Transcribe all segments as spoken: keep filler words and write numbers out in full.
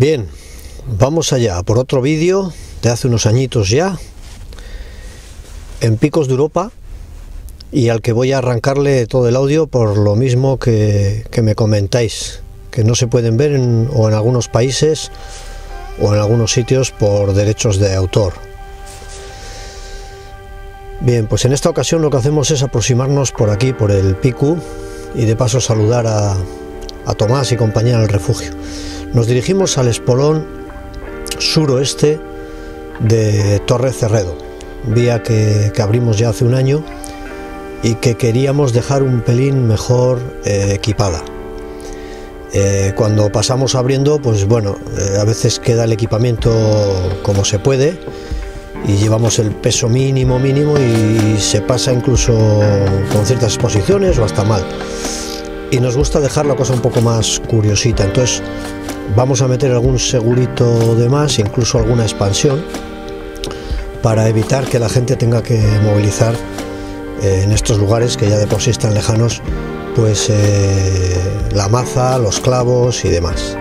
Bien, vamos allá por otro vídeo de hace unos añitos ya, en Picos de Europa, y al que voy a arrancarle todo el audio por lo mismo que, que me comentáis, que no se pueden ver en, o en algunos países o en algunos sitios por derechos de autor. Bien, pues en esta ocasión lo que hacemos es aproximarnos por aquí, por el Picu, y de paso saludar a, a Tomás y compañía en el refugio. Nos dirigimos al espolón suroeste de Torre Cerredo, vía que, que abrimos ya hace un año y que queríamos dejar un pelín mejor eh, equipada. Eh, cuando pasamos abriendo, pues bueno, eh, a veces queda el equipamiento como se puede y llevamos el peso mínimo mínimo y se pasa incluso con ciertas exposiciones o hasta mal, y nos gusta dejar la cosa un poco más curiosita. Entonces vamos a meter algún segurito de más, incluso alguna expansión, para evitar que la gente tenga que movilizar eh, en estos lugares que ya de por sí están lejanos, pues eh, la maza, los clavos y demás.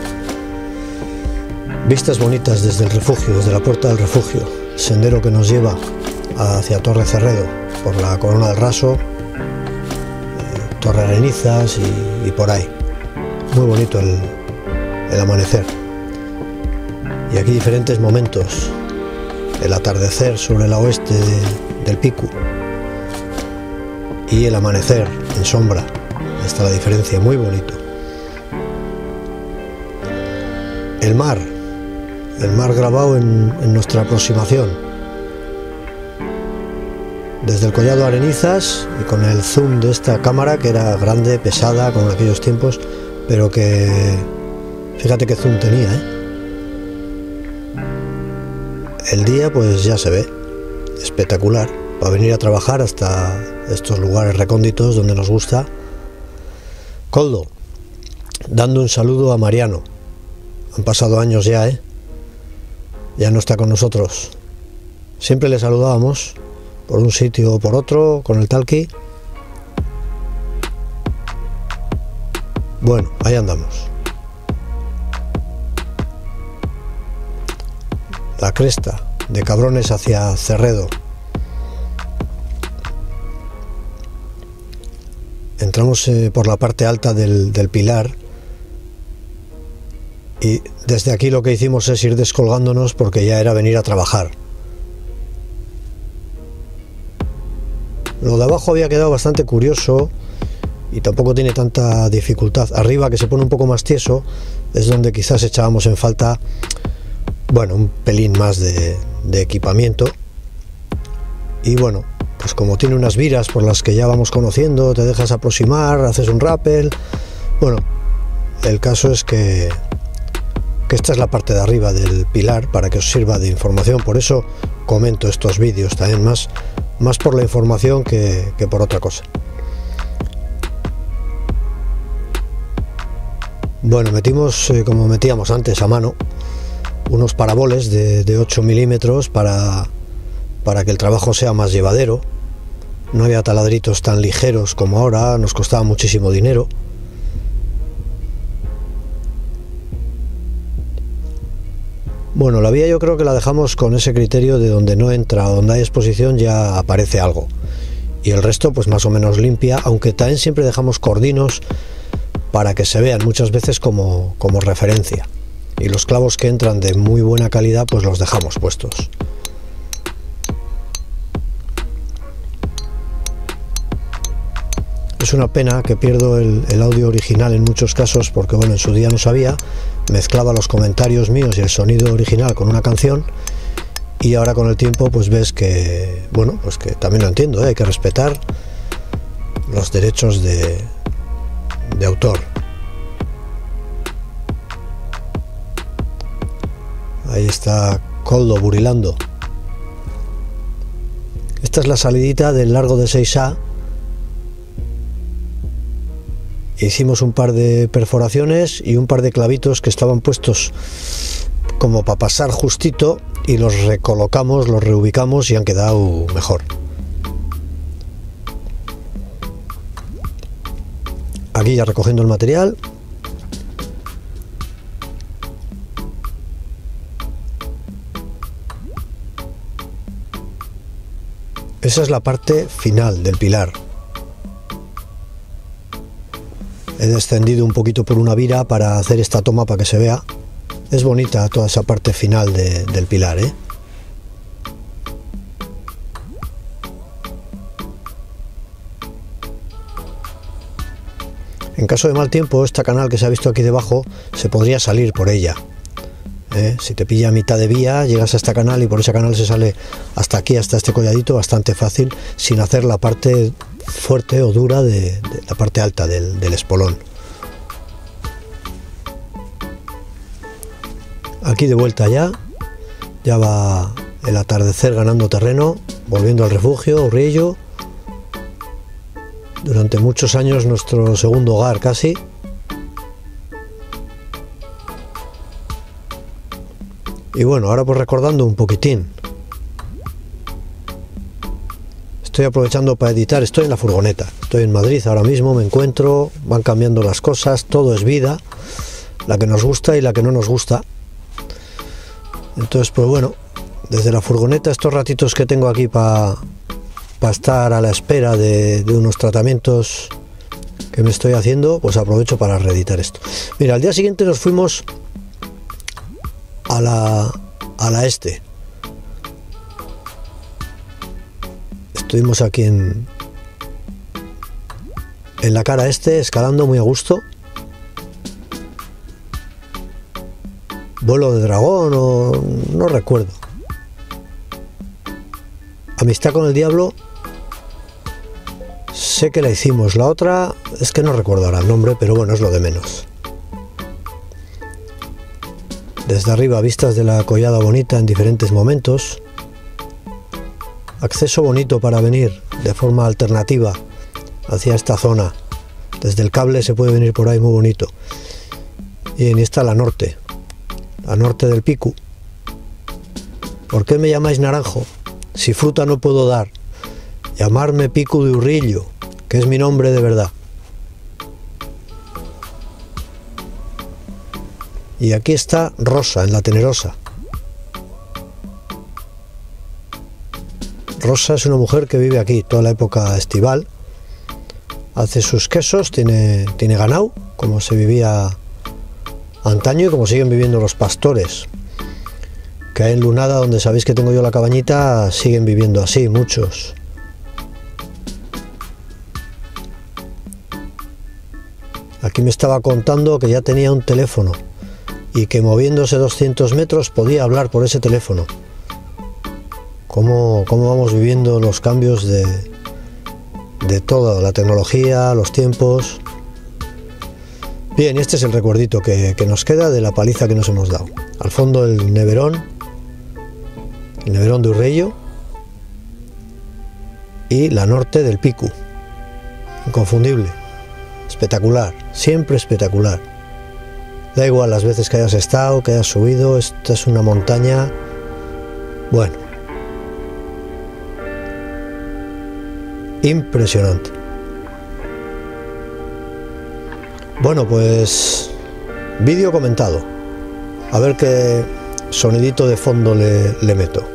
Vistas bonitas desde el refugio, desde la puerta del refugio, sendero que nos lleva hacia Torre Cerredo por la Corona del Raso, eh, Torre Arenizas y, y por ahí. Muy bonito el, el amanecer. Y aquí diferentes momentos: el atardecer sobre el oeste de, del Picu y el amanecer en sombra. Ahí está la diferencia, muy bonito. El mar, el mar grabado en, en nuestra aproximación desde el Collado Arenizas, y con el zoom de esta cámara, que era grande, pesada con aquellos tiempos, pero que fíjate qué zoom tenía, ¿eh? El día pues ya se ve espectacular para venir a trabajar hasta estos lugares recónditos donde nos gusta. Coldo, dando un saludo a Mariano. Han pasado años ya, ¿eh? Ya no está con nosotros. Siempre le saludábamos por un sitio o por otro con el talqui. Bueno, ahí andamos. La cresta de Cabrones hacia Cerredo. Entramos eh, por la parte alta del, del pilar, y desde aquí lo que hicimos es ir descolgándonos porque ya era venir a trabajar. Lo de abajo había quedado bastante curioso y tampoco tiene tanta dificultad. Arriba, que se pone un poco más tieso, es donde quizás echábamos en falta, bueno, un pelín más de, de equipamiento. Y bueno, pues como tiene unas viras por las que ya vamos conociendo, te dejas aproximar, haces un rappel. Bueno, el caso es que, que esta es la parte de arriba del pilar para que os sirva de información. Por eso comento estos vídeos también, más, más por la información que, que por otra cosa. Bueno, metimos, eh, como metíamos antes a mano, unos paraboles de, de ocho milímetros para, para que el trabajo sea más llevadero. No había taladritos tan ligeros como ahora, nos costaba muchísimo dinero. Bueno, la vía yo creo que la dejamos con ese criterio de donde no entra, donde hay exposición ya aparece algo, y el resto pues más o menos limpia, aunque también siempre dejamos cordinos para que se vean muchas veces como, como referencia, y los clavos que entran de muy buena calidad pues los dejamos puestos. Es una pena que pierdo el, el audio original en muchos casos, porque bueno, en su día no sabía, mezclaba los comentarios míos y el sonido original con una canción, y ahora con el tiempo pues ves que, bueno, pues que también lo entiendo, ¿eh? Hay que respetar los derechos de, de autor. Ahí está Coldo burilando. Esta es la salidita del largo de seis A. Hicimos un par de perforaciones y un par de clavitos que estaban puestos como para pasar justito, y los recolocamos, los reubicamos y han quedado mejor. Aquí ya recogiendo el material. Esa es la parte final del pilar. He descendido un poquito por una vira para hacer esta toma para que se vea. Es bonita toda esa parte final de, del pilar, ¿eh? En caso de mal tiempo, esta canal que se ha visto aquí debajo se podría salir por ella. ¿Eh? Si te pilla a mitad de vía, llegas a esta canal y por esa canal se sale hasta aquí, hasta este colladito, bastante fácil, sin hacer la parte fuerte o dura de, de la parte alta del, del espolón. Aquí de vuelta ya, ya va el atardecer ganando terreno, volviendo al refugio, Urriello. Durante muchos años nuestro segundo hogar casi. Y bueno, ahora pues recordando un poquitín. Estoy aprovechando para editar, estoy en la furgoneta. Estoy en Madrid ahora mismo, me encuentro, van cambiando las cosas, todo es vida. La que nos gusta y la que no nos gusta. Entonces pues bueno, desde la furgoneta estos ratitos que tengo aquí para... para estar a la espera de, de unos tratamientos que me estoy haciendo, pues aprovecho para reeditar esto. Mira, al día siguiente nos fuimos a la, a la este. Estuvimos aquí en, en la cara este, escalando muy a gusto. Vuelo de dragón o no recuerdo. Amistad con el diablo. Sé que la hicimos, la otra es que no recuerdo ahora el nombre, pero bueno, es lo de menos. Desde arriba, vistas de la Collada Bonita en diferentes momentos. Acceso bonito para venir de forma alternativa hacia esta zona. Desde el cable se puede venir por ahí muy bonito. Y en esta la norte, la norte del Picu. ¿Por qué me llamáis naranjo? Si fruta no puedo dar. Llamarme Picu de Urriello, que es mi nombre de verdad. Y aquí está Rosa, en la Tenerosa. Rosa es una mujer que vive aquí toda la época estival. Hace sus quesos, tiene, tiene ganado, como se vivía antaño y como siguen viviendo los pastores. Que hay en Lunada, donde sabéis que tengo yo la cabañita, siguen viviendo así, muchos. Aquí me estaba contando que ya tenía un teléfono y que moviéndose doscientos metros podía hablar por ese teléfono. ¿Cómo, cómo vamos viviendo los cambios de, de toda la tecnología, los tiempos? Bien, este es el recuerdito que, que nos queda de la paliza que nos hemos dado. Al fondo el neverón, el neverón de Urriello y la norte del Picu. Inconfundible. Espectacular, siempre espectacular. Da igual las veces que hayas estado, que hayas subido, esta es una montaña, bueno, impresionante. Bueno, pues vídeo comentado. A ver qué sonidito de fondo le, le meto.